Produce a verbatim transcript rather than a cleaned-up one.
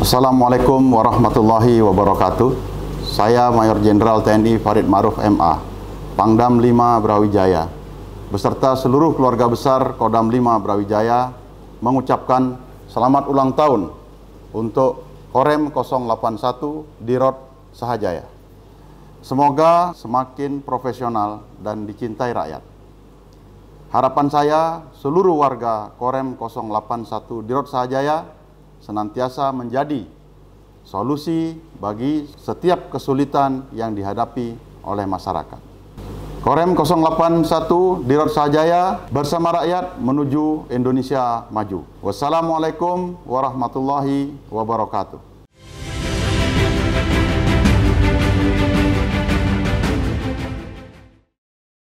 Assalamualaikum warahmatullahi wabarakatuh. Saya Mayor Jenderal T N I Farid Ma'ruf M A, Pangdam lima Brawijaya, beserta seluruh keluarga besar Kodam lima Brawijaya mengucapkan selamat ulang tahun untuk Korem nol delapan satu Dirot Sahajaya. Semoga semakin profesional dan dicintai rakyat. Harapan saya, seluruh warga Korem nol delapan satu Dirot Sahajaya senantiasa menjadi solusi bagi setiap kesulitan yang dihadapi oleh masyarakat. Korem nol delapan satu Dirot Sahajaya bersama rakyat menuju Indonesia maju. Wassalamualaikum warahmatullahi wabarakatuh.